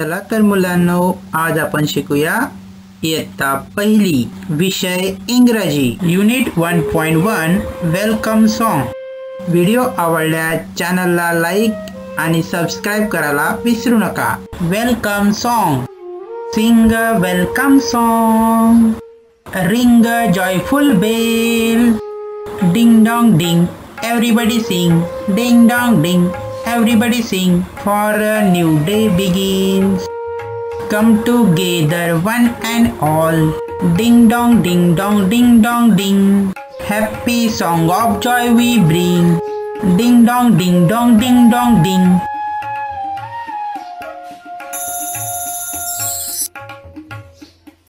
चला तर मुलांनो, आज आपण शिकूया इयत्ता पहिली, विषय इंग्रजी, युनिट 1.1 वेलकम सॉन्ग। व्हिडिओ आवडल्यास चॅनलला लाईक आणि सबस्क्राइब करायला विसरू नका। Welcome song. Sing a welcome song, ring a joyful bell, ding dong ding, everybody sing, ding dong ding, everybody sing, for a new day begins. Come together one and all, ding dong ding dong ding dong ding, happy song of joy we bring, ding dong ding dong ding dong ding.